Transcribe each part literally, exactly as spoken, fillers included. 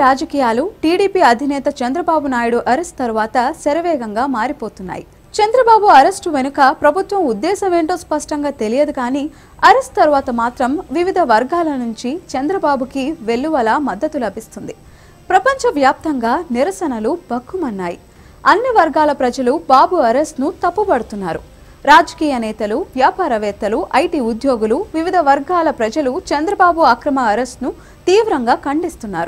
రాజకీయాలు టీడీపీ అధినేత చంద్రబాబు నాయుడు అరెస్ట్ తర్వాత శరవేగంగా మారిపోతున్నాయి. చంద్రబాబు అరెస్టు వెనుక ప్రభుత్వం ఉద్దేశం ఏంటో స్పష్టంగా తెలియదు కానీ అరెస్ట్ తర్వాత మాత్రం వివిధ వర్గాల నుంచి చంద్రబాబుకి వెల్లువల మద్దతు లభిస్తుంది. ప్రపంచవ్యాప్తంగా నిరసనలు బక్కుమన్నాయి. అన్ని వర్గాల ప్రజలు బాబు అరెస్ట్ను తప్పుపడుతున్నారు. రాజకీయ నేతలు, వ్యాపారవేత్తలు, ఐటీ ఉద్యోగులు, వివిధ వర్గాల ప్రజలు చంద్రబాబు అక్రమ అరెస్ట్ను తీవ్రంగా ఖండిస్తున్నారు.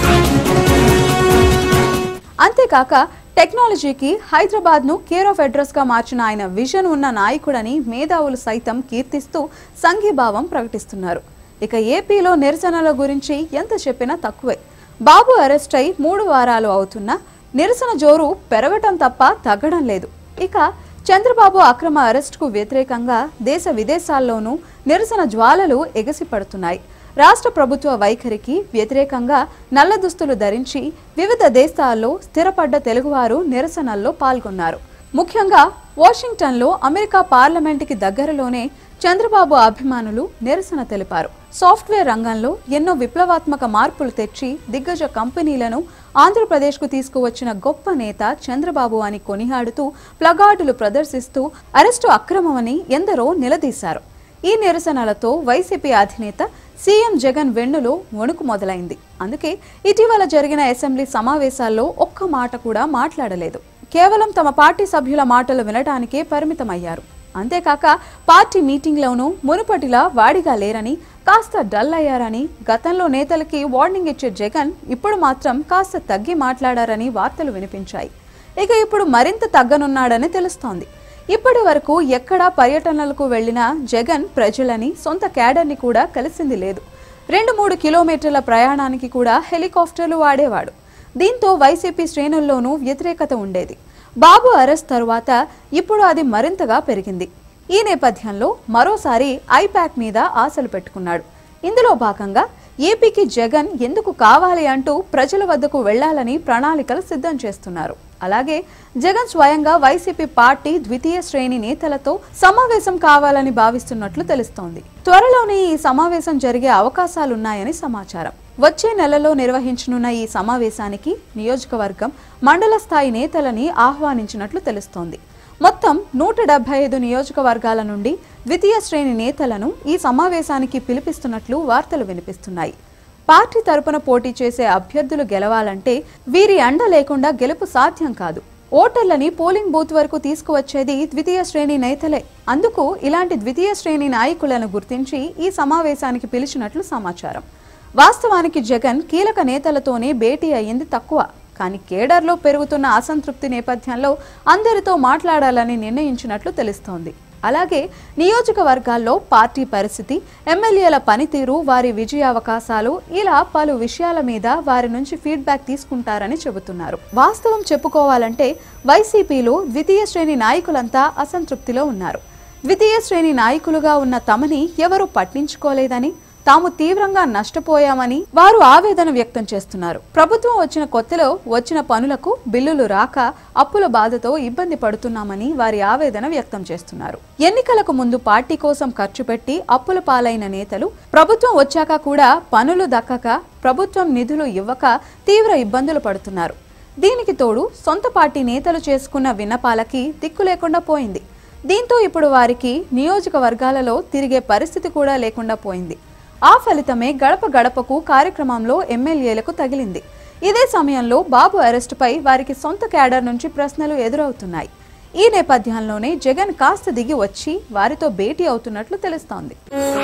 అంతేకాక టెక్నాలజీకి హైదరాబాద్ను కేర్ ఆఫ్ అడ్రస్గా మార్చిన ఆయన విజన్ ఉన్న నాయకుడని మేధావులు సైతం కీర్తిస్తూ సంఘీభావం ప్రకటిస్తున్నారు. ఇక ఏపీలో నిరసనల గురించి ఎంత చెప్పినా తక్కువే. బాబు అరెస్ట్ అయి మూడు వారాలు అవుతున్నా నిరసన జోరు పెరగటం తప్ప తగ్గడం లేదు. ఇక చంద్రబాబు అక్రమ అరెస్టుకు వ్యతిరేకంగా దేశ విదేశాల్లోనూ నిరసన జ్వాలలు ఎగసిపడుతున్నాయి. రాష్ట్ర ప్రభుత్వ వైఖరికి వ్యతిరేకంగా నల్ల దుస్తులు ధరించి వివిధ దేశాల్లో స్థిరపడ్డ తెలుగువారు నిరసనల్లో పాల్గొన్నారు. ముఖ్యంగా వాషింగ్టన్లో అమెరికా పార్లమెంటుకి దగ్గరలోనే చంద్రబాబు అభిమానులు నిరసన తెలిపారు. సాఫ్ట్వేర్ రంగంలో ఎన్నో విప్లవాత్మక మార్పులు తెచ్చి దిగ్గజ కంపెనీలను ఆంధ్రప్రదేశ్కు తీసుకువచ్చిన గొప్ప నేత చంద్రబాబు అని కొనియాడుతూ ప్లగార్డులు ప్రదర్శిస్తూ అరెస్టు అక్రమమని ఎందరో నిలదీశారు. ఈ నిరసనలతో వైసీపీ అధినేత సీఎం జగన్ వెన్నులో వణుకు మొదలైంది. అందుకే ఇటీవల జరిగిన అసెంబ్లీ సమావేశాల్లో ఒక్క మాట కూడా మాట్లాడలేదు. కేవలం తమ పార్టీ సభ్యుల మాటలు వినటానికే పరిమితమయ్యారు. అంతేకాక పార్టీ మీటింగ్లోనూ మునుపటిలా వాడిగా లేరని, కాస్త డల్ అయ్యారని, గతంలో నేతలకి వార్నింగ్ ఇచ్చే జగన్ ఇప్పుడు మాత్రం కాస్త తగ్గి మాట్లాడారని వార్తలు వినిపించాయి. ఇక ఇప్పుడు మరింత తగ్గనున్నాడని తెలుస్తోంది. ఇప్పటి వరకు ఎక్కడా పర్యటనలకు వెళ్లిన జగన్ ప్రజలని, సొంత క్యాడర్ని కూడా కలిసింది లేదు. రెండు మూడు కిలోమీటర్ల ప్రయాణానికి కూడా హెలికాప్టర్లు వాడేవాడు. దీంతో వైసీపీ శ్రేణుల్లోనూ వ్యతిరేకత ఉండేది. బాబు అరెస్ట్ తరువాత ఇప్పుడు అది మరింతగా పెరిగింది. ఈ నేపథ్యంలో మరోసారి ఐపాక్ మీద ఆశలు పెట్టుకున్నాడు. ఇందులో భాగంగా ఏపీకి జగన్ ఎందుకు కావాలి అంటూ ప్రజల వద్దకు వెళ్లాలని ప్రణాళికలు సిద్ధం చేస్తున్నారు. అలాగే జగన్ స్వయంగా వైసీపీ పార్టీ ద్వితీయ శ్రేణి నేతలతో సమావేశం కావాలని భావిస్తున్నట్లు తెలుస్తోంది. త్వరలోనే ఈ సమావేశం జరిగే అవకాశాలున్నాయని సమాచారం. వచ్చే నెలలో నిర్వహించనున్న ఈ సమావేశానికి నియోజకవర్గం, మండల స్థాయి నేతలని ఆహ్వానించినట్లు తెలుస్తోంది. మొత్తం నూట డెబ్బై ఐదు నియోజకవర్గాల నుండి ద్వితీయ శ్రేణి నేతలను ఈ సమావేశానికి పిలిపిస్తున్నట్లు వార్తలు వినిపిస్తున్నాయి. పార్టీ తరపున పోటీ చేసే అభ్యర్థులు గెలవాలంటే వీరి అండ లేకుండా గెలుపు సాధ్యం కాదు. ఓటర్లని పోలింగ్ బూత్ వరకు తీసుకువచ్చేది ద్వితీయ శ్రేణి నేతలే. అందుకు ఇలాంటి ద్వితీయ శ్రేణి నాయకులను గుర్తించి ఈ సమావేశానికి పిలిచినట్లు సమాచారం. వాస్తవానికి జగన్ కీలక నేతలతోనే భేటీ అయ్యింది తక్కువ. కానీ కేడర్లో పెరుగుతున్న అసంతృప్తి నేపథ్యంలో అందరితో మాట్లాడాలని నిర్ణయించినట్లు తెలుస్తోంది. అలాగే నియోజకవర్గాల్లో పార్టీ పరిస్థితి, ఎమ్మెల్యేల పనితీరు, వారి విజయావకాశాలు, ఇలా పలు విషయాల మీద వారి నుంచి ఫీడ్బ్యాక్ తీసుకుంటారని చెబుతున్నారు. వాస్తవం చెప్పుకోవాలంటే వైసీపీలో ద్వితీయ శ్రేణి నాయకులంతా అసంతృప్తిలో ఉన్నారు. ద్వితీయ శ్రేణి నాయకులుగా ఉన్న తమని ఎవరూ పట్టించుకోలేదని, తాము తీవ్రంగా నష్టపోయామని వారు ఆవేదన వ్యక్తం చేస్తున్నారు. ప్రభుత్వం వచ్చిన కొత్తలో వచ్చిన పనులకు బిల్లులు రాక అప్పుల బాధతో ఇబ్బంది పడుతున్నామని వారి ఆవేదన వ్యక్తం చేస్తున్నారు. ఎన్నికలకు ముందు పార్టీ కోసం ఖర్చు పెట్టి అప్పుల పాలైన నేతలు ప్రభుత్వం వచ్చాక కూడా పనులు దక్కక, ప్రభుత్వం నిధులు ఇవ్వక తీవ్ర ఇబ్బందులు పడుతున్నారు. దీనికి తోడు సొంత పార్టీ నేతలు చేసుకున్న విన్నపాలకి దిక్కు లేకుండా పోయింది. దీంతో ఇప్పుడు వారికి నియోజకవర్గాలలో తిరిగే పరిస్థితి కూడా లేకుండా పోయింది. ఆ ఫలితమే గడప గడపకు కార్యక్రమంలో ఎమ్మెల్యేలకు తగిలింది. ఇదే సమయంలో బాబు అరెస్టుపై వారికి సొంత క్యాడర్ నుంచి ప్రశ్నలు ఎదురవుతున్నాయి. ఈ నేపథ్యంలోనే జగన్ కాస్త దిగి వచ్చి వారితో భేటీ అవుతున్నట్లు తెలుస్తోంది.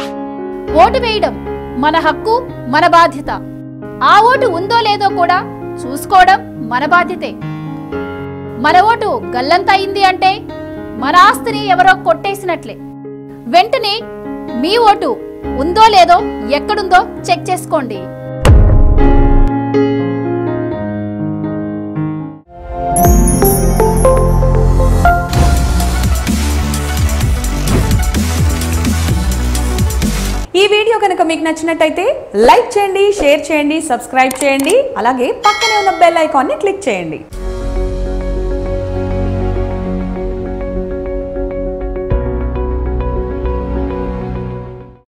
ఓటు వేయడం మన హక్కు, మన బాధ్యత. ఆ ఓటు ఉందో లేదో కూడా చూసుకోవడం మన బాధ్యతే. మన ఓటు గల్లంత అయింది అంటే మన ఆస్తిని ఎవరో కొట్టేసినట్లే. వెంటనే మీ ఓటు ఉందో లేదో ఎక్కడుందో చెక్ చేసుకోండి. ఈ వీడియో కనుక మీకు నచ్చినట్టయితే లైక్ చేయండి, షేర్ చేయండి, సబ్స్క్రైబ్ చేయండి. అలాగే పక్కనే ఉన్న బెల్ ఐకాన్ని క్లిక్ చేయండి.